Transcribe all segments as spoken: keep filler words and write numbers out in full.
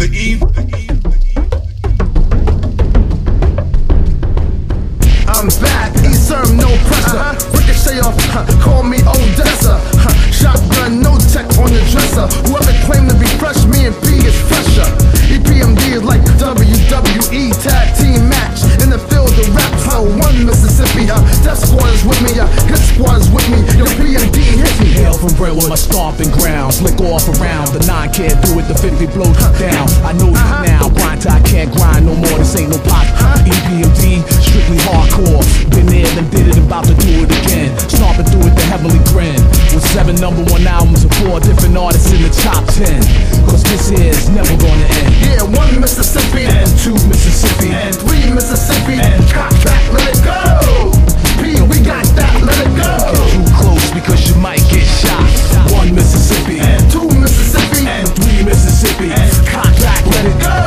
the eve. I'm back, E-Serm, no pressure. Ricochet off, huh, call me Odessa. Huh, shotgun, no tech on the dresser. Whoever claimed to be fresh, me and P is fresher. E P M D is like W W E, tag team match. In the field of rap, huh, one Mississippi. Huh, Death Squad is with me, huh, Hit Squad is with me. Yo, P M D hit me. Hail from Brentwood, my stomping grounds. Lick off around, the nine can't do it, the fifty blows you down. I know you now, grind till I can't grind no more, this ain't no pop. E P M D, strictly hardcore. Been there and did it, about to do it again. Stomping through it, the heavenly grin. With seven number one albums and four different artists in the top ten. Cause this is never gonna end. Yeah, one Mississippi And two Mississippi and three Mississippi and cock back, let it go. P, we got that, let it go. Get too close because you might get shot. One Mississippi And two Mississippi and three Mississippi and cock back, let it go.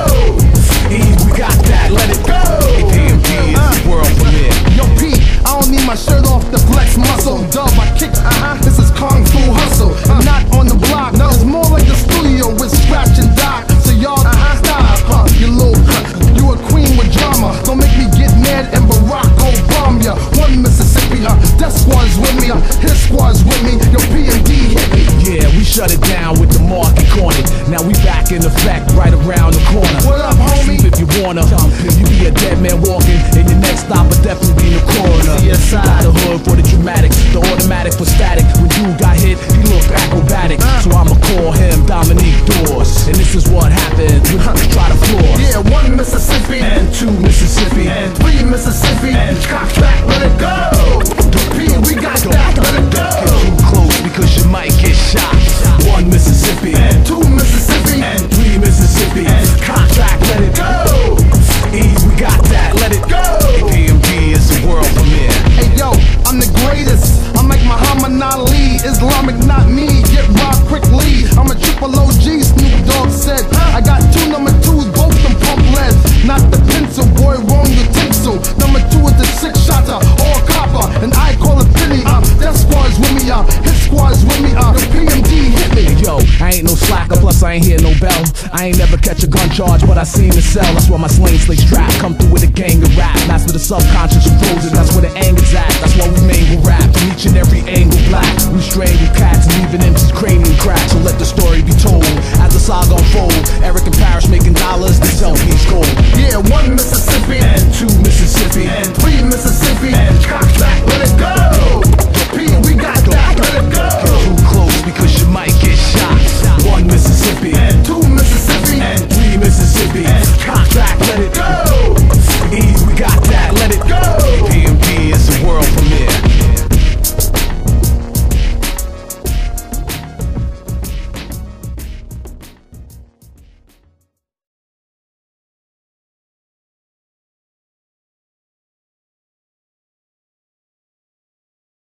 E, we got that, let it go. E P M D is the world premiere. Yo, P, I don't need my shirt off the flex muscle. Dub, I kick, uh-huh, this is Kung Fu Hustle. I'm not on the block, no, it's more like the studio with scratch and dock. So y'all, uh-huh, stop, huh, you little, huh, you a queen with drama. Don't make me get mad and Barack Obama ya. One Mississippi, huh, Death Squad's with me, huh, Hit Squad's with me. Yo, P M D hit me. Yeah, we shut it down with the market cornered. Now we back in effect right around the corner. What up, homie? Sleep if you wanna. You be a dead man walking, and your next stop will definitely be the coroner. C S I. Got the hood for the dramatic, the automatic for static. When you got hit, he looked acrobatic. So I'ma call him Dominique Dawes. And this is what happened when you try to floor. Yeah, one Mississippi And two Mississippi and three Mississippi and cock back, let it go. P, we got that, let it go. Get too close because you might get shot. One Mississippi And two Mississippi and three Mississippi and cock back, let it go. E, we got that, let it go. E P M D is the world premiere. Hey yo, I'm the greatest. I'm like Muhammad Ali, Islamic, not me. Get robbed quickly. I'm a triple O G, Snoop Dogg said. I got two number twos, both them pump lead. Not the pencil, boy, wrong utensil. Number two is the six shotter, all copper, and I call it Philly. Uh, Death Squad's with me, uh, Hit Squad's with me, uh, the P M D hit me. Yo, I ain't no slacker, plus I ain't hear no bell. I ain't never catch a gun charge, but I seen the cell. That's why my sling stay strapped. Come through with a gang of rap. Master the subconscious frozen, that's where the anger's at. That's why we mangle rap from each and every angle black. We strangle cats and leaving empty cranium cracks. So let the story be told as the saga unfold.